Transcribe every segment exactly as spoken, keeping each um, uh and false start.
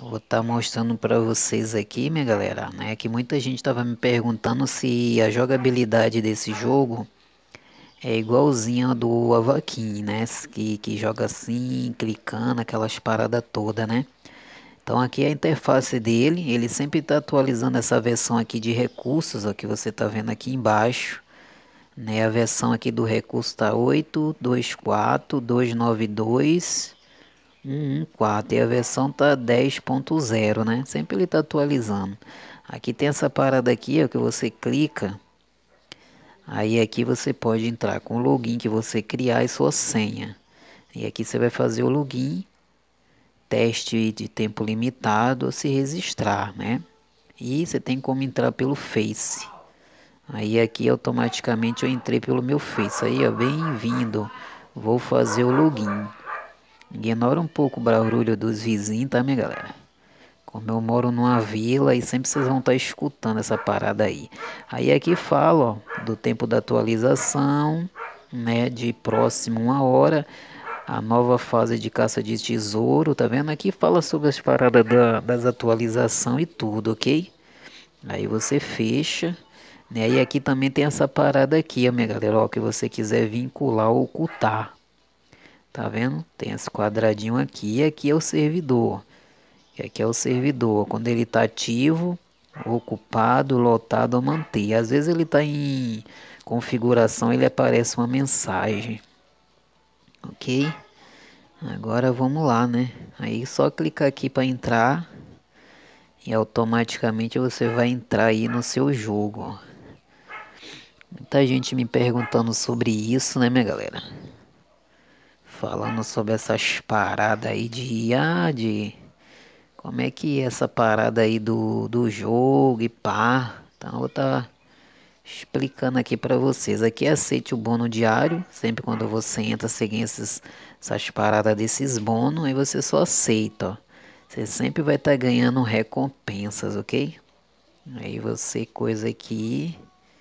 Vou estar mostrando para vocês aqui, minha galera, né, que muita gente estava me perguntando se a jogabilidade desse jogo é igualzinha a do Avakin, né, que, que joga assim, clicando, aquelas paradas todas, né. Então aqui é a interface dele, ele sempre está atualizando essa versão aqui de recursos, ó, que você está vendo aqui embaixo, né, a versão aqui do recurso está oito ponto dois quatro ponto duzentos e noventa e dois. Hum, um quatro e a versão tá dez ponto zero, né? Sempre ele tá atualizando. Aqui tem essa parada aqui, ó, que você clica. Aí aqui você pode entrar com o login que você criar e sua senha. E aqui você vai fazer o login, teste de tempo limitado, se registrar, né? E você tem como entrar pelo Face. Aí aqui automaticamente eu entrei pelo meu Face. Aí, ó, bem-vindo. Vou fazer o login. Ignora um pouco o barulho dos vizinhos, tá, minha galera? Como eu moro numa vila e sempre vocês vão estar escutando essa parada aí. Aí aqui fala, ó, do tempo da atualização, né, de próximo uma hora, a nova fase de caça de tesouro, tá vendo? Aqui fala sobre as paradas da, das atualização e tudo, ok? Aí você fecha, né? E aqui também tem essa parada aqui, ó, minha galera, ó, que você quiser vincular ou ocultar. Tá vendo? Tem esse quadradinho aqui e aqui é o servidor. E aqui é o servidor. Quando ele está ativo, ocupado, lotado ou manter. Às vezes ele está em configuração, ele aparece uma mensagem. Ok? Agora vamos lá, né? Aí só clicar aqui para entrar. E automaticamente você vai entrar aí no seu jogo. Muita gente me perguntando sobre isso, né, minha galera? Falando sobre essas paradas aí de ah, de como é que é essa parada aí do, do jogo e pá. Então eu vou tá explicando aqui pra vocês. Aqui é aceite o bônus diário. Sempre quando você entra, você ganha esses, essas paradas desses bônus. Aí você só aceita, ó. Você sempre vai estar ganhando recompensas, ok? Aí você coisa aqui,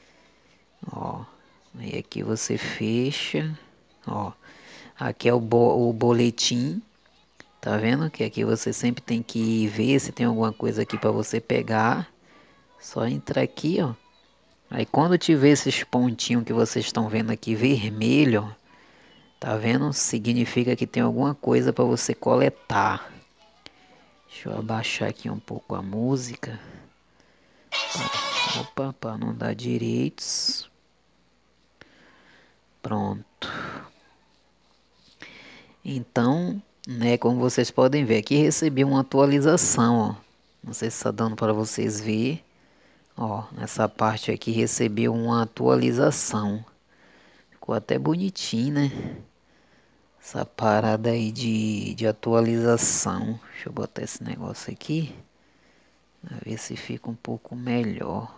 ó. Aí aqui você fecha, ó. Aqui é o, bo o boletim. Tá vendo? Que aqui você sempre tem que ver se tem alguma coisa aqui para você pegar. Só entrar aqui, ó. Aí quando tiver esses pontinhos que vocês estão vendo aqui vermelho, ó, tá vendo? Significa que tem alguma coisa para você coletar. Deixa eu abaixar aqui um pouco a música. Opa, para não dar direitos. Pronto. Então, né, como vocês podem ver, aqui recebi uma atualização, ó. Não sei se está dando para vocês ver. Ó, nessa parte aqui recebeu uma atualização. Ficou até bonitinho, né? Essa parada aí de, de atualização. Deixa eu botar esse negócio aqui. Pra ver se fica um pouco melhor.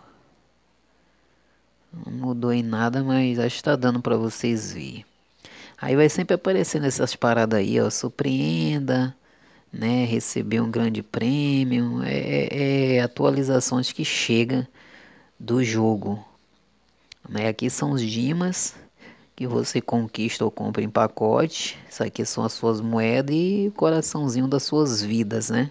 Não mudou em nada, mas acho que tá dando para vocês verem. Aí vai sempre aparecendo essas paradas aí, ó. Surpreenda, né? Receber um grande prêmio. É, é é atualizações que chegam do jogo. Né? Aqui são os dimas que você conquista ou compra em pacote. Isso aqui são as suas moedas e o coraçãozinho das suas vidas, né?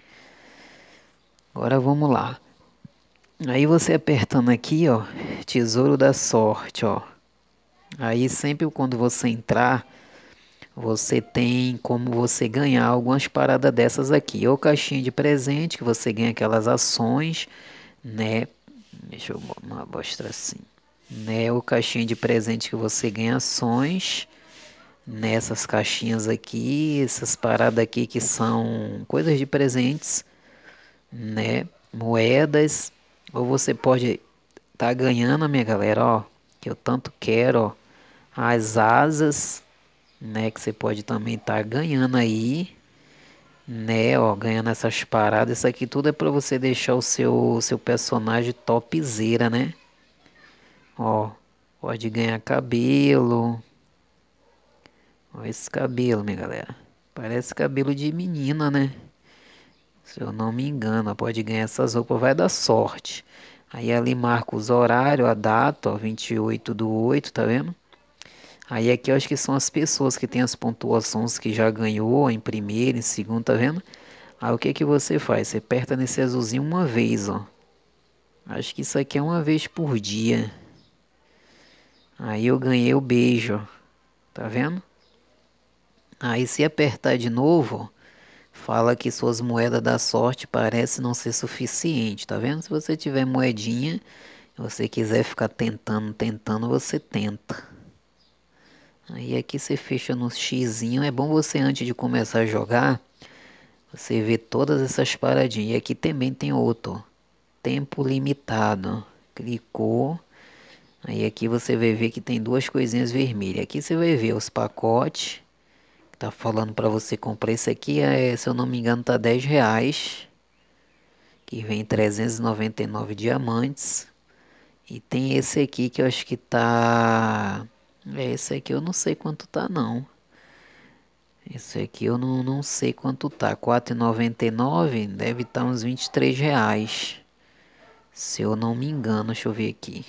Agora vamos lá. Aí você apertando aqui, ó, Tesouro da Sorte, ó. Aí sempre quando você entrar, você tem como você ganhar algumas paradas dessas aqui. Ou caixinha de presente, que você ganha aquelas ações, né? Deixa eu mostrar assim. Né, o caixinha de presente que você ganha ações nessas caixinhas aqui, essas paradas aqui que são coisas de presentes, né, moedas, ou você pode tá ganhando, minha galera, ó, que eu tanto quero, ó, as asas, né, que você pode também estar ganhando aí, né, ó, ganhando essas paradas. Isso aqui tudo é para você deixar o seu seu personagem topzera, né? Ó, pode ganhar cabelo. Ó esse cabelo, minha galera. Parece cabelo de menina, né? Se eu não me engano, pode ganhar essas roupas, vai dar sorte. Aí ali marca os horários, a data, ó, vinte e oito do oito, tá vendo? Aí aqui eu acho que são as pessoas que tem as pontuações que já ganhou em primeiro, em segundo, tá vendo? Aí o que que você faz? Você aperta nesse azulzinho uma vez, ó. Acho que isso aqui é uma vez por dia. Aí eu ganhei o beijo, ó. Tá vendo? Aí se apertar de novo, fala que suas moedas da sorte parecem não ser suficiente, tá vendo? Se você tiver moedinha, se você quiser ficar tentando, tentando, você tenta. Aí aqui você fecha no xizinho. É bom você antes de começar a jogar, você ver todas essas paradinhas. E aqui também tem outro, ó. Tempo limitado. Clicou. Aí aqui você vai ver que tem duas coisinhas vermelhas. Aqui você vai ver os pacotes. Tá falando para você comprar esse aqui, é, se eu não me engano, tá dez reais. Que vem trezentos e noventa e nove diamantes. E tem esse aqui que eu acho que tá... É, esse aqui eu não sei quanto tá não. Esse aqui eu não, não sei quanto tá. quatro e noventa e nove deve estar uns vinte e três reais. Se eu não me engano, deixa eu ver aqui.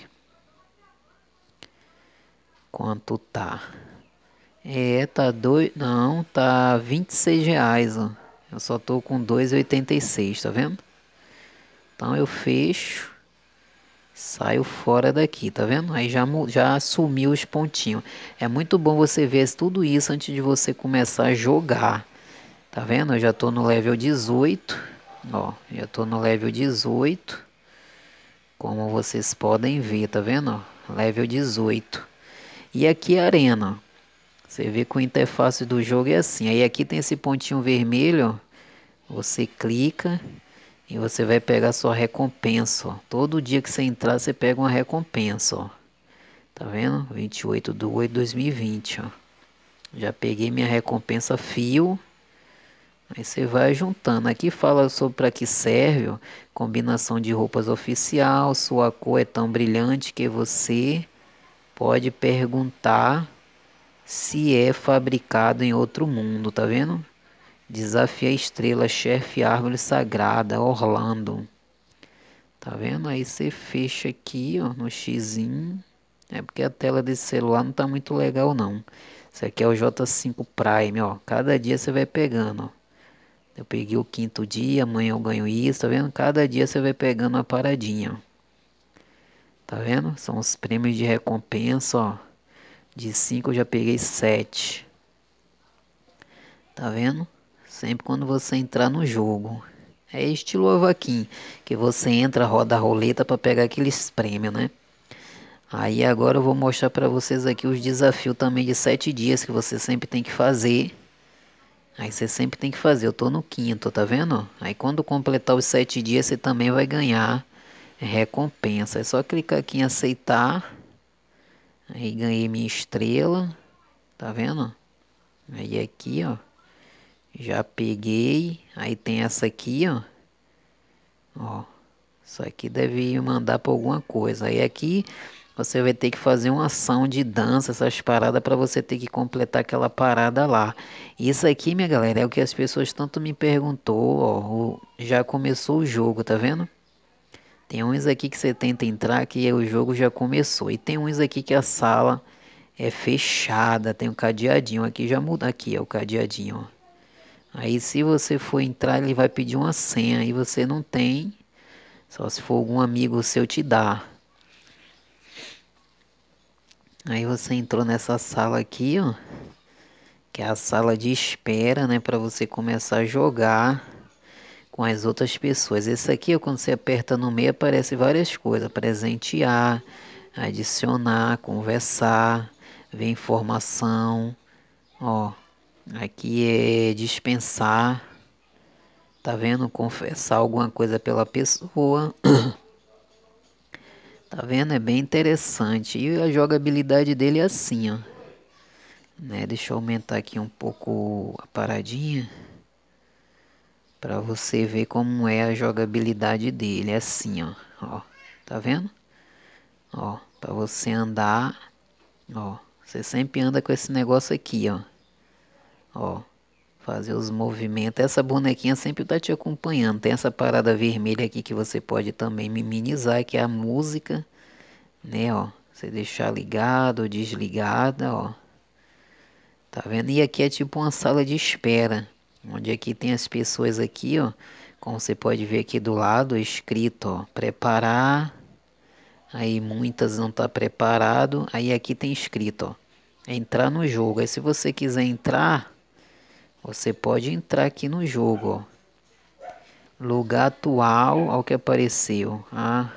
Quanto tá? É, tá dois, não, tá vinte e seis reais, ó. Eu só tô com dois e oitenta e seis, tá vendo? Então eu fecho, saio fora daqui, tá vendo? Aí já, mu- já sumiu os pontinhos. É muito bom você ver tudo isso antes de você começar a jogar. Tá vendo? Eu já tô no level dezoito. Ó, já tô no level dezoito. Como vocês podem ver, tá vendo? Ó, level dezoito. E aqui a arena, ó. Você vê que a interface do jogo é assim. Aí aqui tem esse pontinho vermelho, ó. Você clica e você vai pegar sua recompensa, ó. Todo dia que você entrar, você pega uma recompensa, ó. Tá vendo? vinte e oito de oito de dois mil e vinte, ó. Já peguei minha recompensa fio. Aí você vai juntando. Aqui fala sobre para que serve, ó. Combinação de roupas oficial. Sua cor é tão brilhante que você pode perguntar se é fabricado em outro mundo, tá vendo? Desafia a estrela, chefe árvore sagrada, Orlando. Tá vendo? Aí você fecha aqui, ó, no xizinho. É porque a tela desse celular não tá muito legal, não. Isso aqui é o J cinco Prime, ó. Cada dia você vai pegando, ó. Eu peguei o quinto dia, amanhã eu ganho isso, tá vendo? Cada dia você vai pegando uma paradinha, ó. Tá vendo? São os prêmios de recompensa, ó. De cinco eu já peguei sete. Tá vendo? Sempre quando você entrar no jogo. É estilo Avaquim, que você entra, roda a roleta para pegar aqueles prêmios, né? Aí agora eu vou mostrar para vocês aqui os desafios também de sete dias que você sempre tem que fazer. Aí você sempre tem que fazer. Eu tô no quinto, tá vendo? Aí quando completar os sete dias você também vai ganhar recompensa. É só clicar aqui em aceitar. Aí ganhei minha estrela. Tá vendo? Aí aqui, ó. Já peguei. Aí tem essa aqui, ó. Ó. Isso aqui deve mandar para alguma coisa. Aí aqui você vai ter que fazer uma ação de dança, essas paradas, para você ter que completar aquela parada lá. Isso aqui, minha galera, é o que as pessoas tanto me perguntou, ó. o- Já começou o jogo, tá vendo? Tem uns aqui que você tenta entrar que o jogo já começou. E tem uns aqui que a sala é fechada, tem um cadeadinho. Aqui já muda, aqui é o cadeadinho, ó. Aí se você for entrar, ele vai pedir uma senha. Aí você não tem, só se for algum amigo seu te dar. Aí você entrou nessa sala aqui, ó. Que é a sala de espera, né? Para você começar a jogar com as outras pessoas. Esse aqui, ó, quando você aperta no meio, aparece várias coisas. Presentear, adicionar, conversar, ver informação. Ó, aqui é dispensar. Tá vendo? Confessar alguma coisa pela pessoa. Tá vendo? É bem interessante. E a jogabilidade dele é assim, ó. Né? Deixa eu aumentar aqui um pouco a paradinha. Pra você ver como é a jogabilidade dele. É assim, ó. Ó. Tá vendo? Ó. Pra você andar. Ó. Você sempre anda com esse negócio aqui, ó. Ó. Fazer os movimentos. Essa bonequinha sempre tá te acompanhando. Tem essa parada vermelha aqui que você pode também minimizar, que é a música. Né, ó. Você deixar ligado ou desligada, ó. Tá vendo? E aqui é tipo uma sala de espera. Onde aqui tem as pessoas aqui, ó. Como você pode ver aqui do lado, escrito, ó, preparar. Aí muitas não tá preparado. Aí aqui tem escrito, ó, entrar no jogo. Aí se você quiser entrar, você pode entrar aqui no jogo, ó. Lugar atual, ao que apareceu. Ah,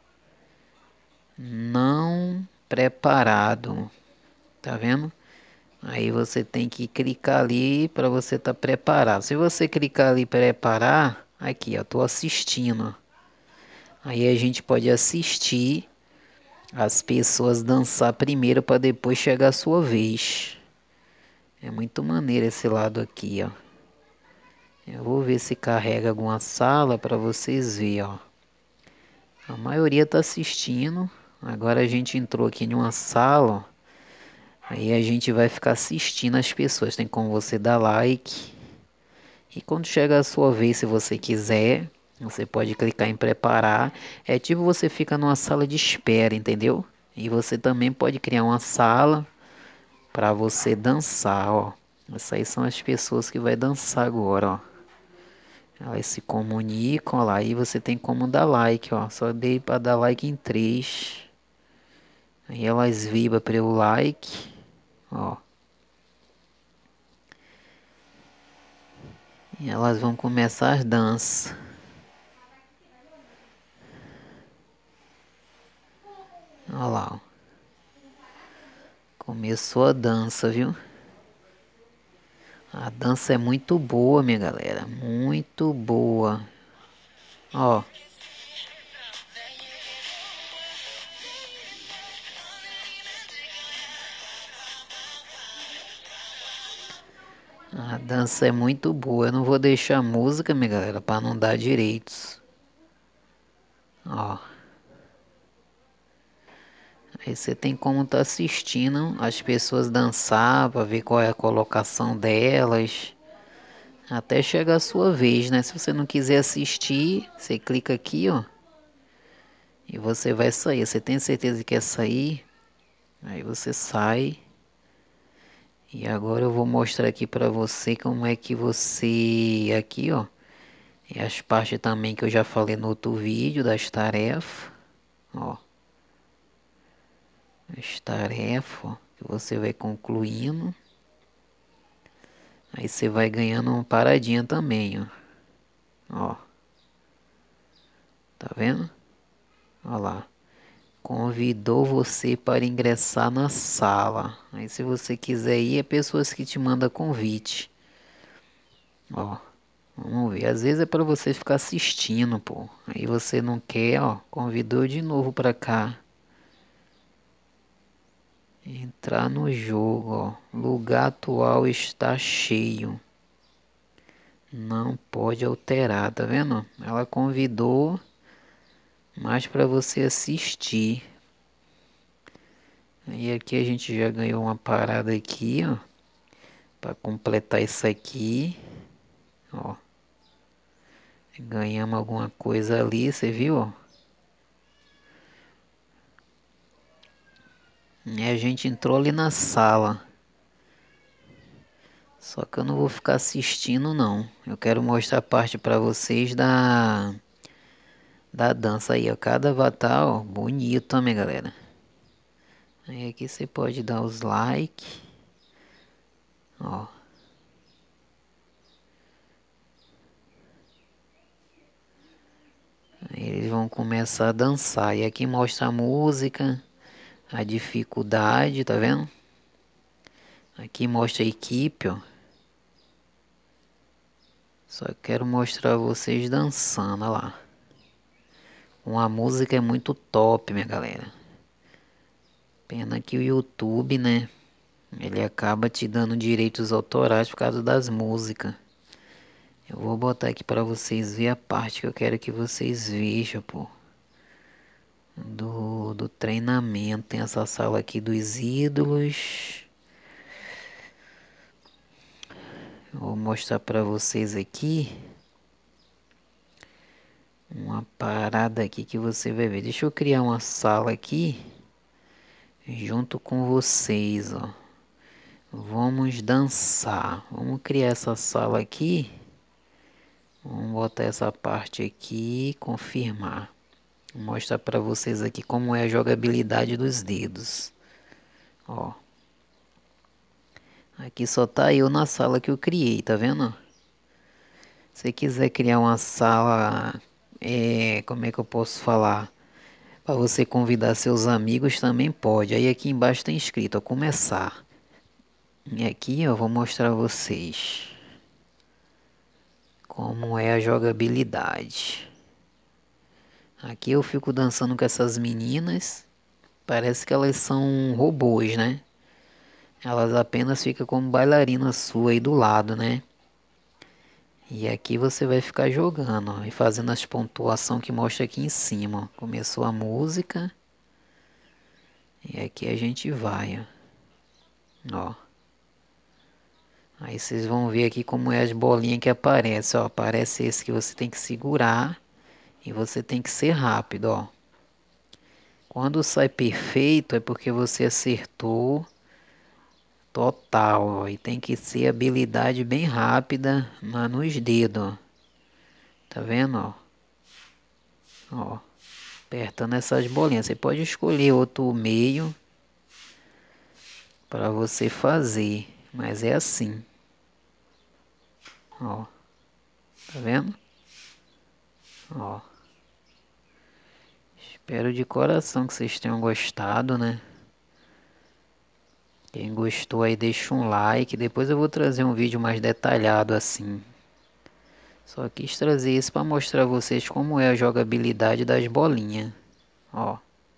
não preparado. Tá vendo? Aí você tem que clicar ali para você estar tá preparado. Se você clicar ali preparar, aqui ó, tô assistindo. Aí a gente pode assistir as pessoas dançar primeiro para depois chegar a sua vez. É muito maneiro esse lado aqui, ó. Eu vou ver se carrega alguma sala para vocês verem, ó. A maioria tá assistindo. Agora a gente entrou aqui em uma sala, ó. Aí a gente vai ficar assistindo as pessoas. Tem como você dar like. E quando chega a sua vez, se você quiser, você pode clicar em preparar. É tipo você fica numa sala de espera, entendeu? E você também pode criar uma sala para você dançar, ó. Essas aí são as pessoas que vai dançar agora, ó. Elas se comunicam, ó lá. E você tem como dar like, ó. Só dei para dar like em três. Aí elas vibram pelo like, ó. E elas vão começar as danças. Olha lá, ó. Começou a dança, viu? A dança é muito boa, minha galera. Muito boa. Ó. A dança é muito boa. Eu não vou deixar a música, minha galera, para não dar direitos. Ó. Aí você tem como estar tá assistindo as pessoas dançar para ver qual é a colocação delas. Até chegar a sua vez, né? Se você não quiser assistir, você clica aqui, ó. E você vai sair. Você tem certeza que quer sair? Aí você sai. E agora eu vou mostrar aqui para você como é que você... Aqui, ó. E as partes também que eu já falei no outro vídeo das tarefas. Ó. As tarefas, ó, que você vai concluindo. Aí você vai ganhando uma paradinha também, ó. Ó. Tá vendo? Ó lá. Convidou você para ingressar na sala. Aí se você quiser ir, é pessoas que te mandam convite. Ó. Vamos ver. Às vezes é para você ficar assistindo, pô. Aí você não quer, ó. Convidou de novo para cá. Entrar no jogo, ó. Lugar atual está cheio. Não pode alterar, tá vendo? Ela convidou, mas para você assistir. E aqui a gente já ganhou uma parada aqui, ó. Para completar isso aqui. Ó. Ganhamos alguma coisa ali, você viu, ó? E a gente entrou ali na sala. Só que eu não vou ficar assistindo não. Eu quero mostrar a parte para vocês da da dança aí, ó. Cada avatar, ó, bonito, ó, minha galera. Aí aqui você pode dar os like. Ó. Aí eles vão começar a dançar. E aqui mostra a música, a dificuldade, tá vendo? Aqui mostra a equipe, ó. Só quero mostrar vocês dançando, ó lá. Uma música é muito top, minha galera. Pena que o YouTube, né? Ele acaba te dando direitos autorais por causa das músicas. Eu vou botar aqui para vocês verem a parte que eu quero que vocês vejam, pô. Do, do treinamento. Tem essa sala aqui dos ídolos. Eu vou mostrar para vocês aqui. Uma parada aqui que você vai ver. Deixa eu criar uma sala aqui. Junto com vocês, ó. Vamos dançar. Vamos criar essa sala aqui. Vamos botar essa parte aqui, confirmar. Vou mostrar para vocês aqui como é a jogabilidade dos dedos. Ó. Aqui só tá eu na sala que eu criei, tá vendo? Se você quiser criar uma sala, é, como é que eu posso falar? Para você convidar seus amigos também pode. Aí aqui embaixo tem escrito, ó, começar. E aqui eu vou mostrar a vocês como é a jogabilidade. Aqui eu fico dançando com essas meninas. Parece que elas são robôs, né? Elas apenas ficam como bailarina sua aí do lado, né? E aqui você vai ficar jogando, ó, e fazendo as pontuação que mostra aqui em cima. Ó. Começou a música. E aqui a gente vai, ó. Ó. Aí vocês vão ver aqui como é as bolinhas que aparecem, ó. Aparece esse que você tem que segurar e você tem que ser rápido, ó. Quando sai perfeito é porque você acertou total, ó. E tem que ser habilidade bem rápida na, nos dedos, ó. Tá vendo, ó? Ó. Apertando essas bolinhas. Você pode escolher outro meio para você fazer, mas é assim. Ó. Tá vendo? Ó. Espero de coração que vocês tenham gostado, né? Quem gostou aí deixa um like. Depois eu vou trazer um vídeo mais detalhado assim. Só quis trazer isso para mostrar a vocês como é a jogabilidade das bolinhas. Ó.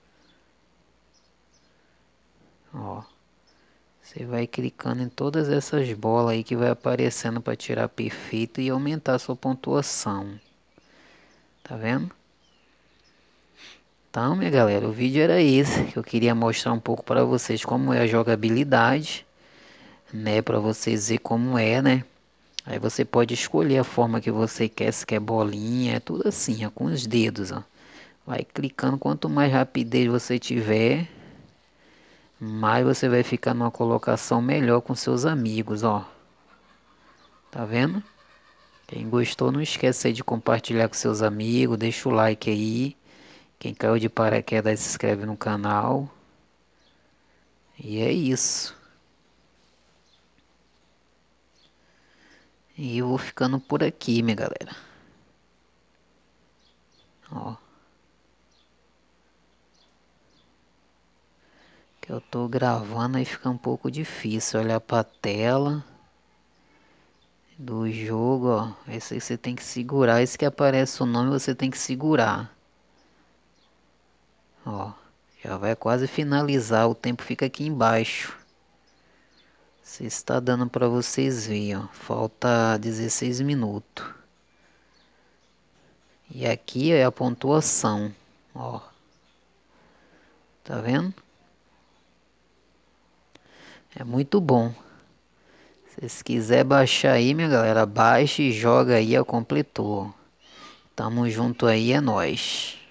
Ó. Você vai clicando em todas essas bolas aí que vai aparecendo para tirar perfeito e aumentar a sua pontuação. Tá vendo? Então, minha galera, o vídeo era esse, que eu queria mostrar um pouco para vocês como é a jogabilidade, né, para vocês verem como é, né? Aí você pode escolher a forma que você quer, se quer bolinha, é tudo assim, ó, com os dedos, ó. Vai clicando, quanto mais rapidez você tiver, mais você vai ficar numa colocação melhor com seus amigos, ó. Tá vendo? Quem gostou, não esquece aí de compartilhar com seus amigos, deixa o like aí. Quem caiu de paraquedas se inscreve no canal. E é isso. E eu vou ficando por aqui, minha galera. Ó. Que eu tô gravando aí fica um pouco difícil olhar pra tela do jogo, ó. Esse aí você tem que segurar. Esse que aparece o nome você tem que segurar. Ó. Já vai quase finalizar. O tempo fica aqui embaixo. Se está dando para vocês verem, ó. Falta dezesseis minutos. E aqui é a pontuação, ó. Tá vendo? É muito bom. Se quiser baixar aí, minha galera, baixe e joga aí, ó, completou. Tamo junto aí, é nóis.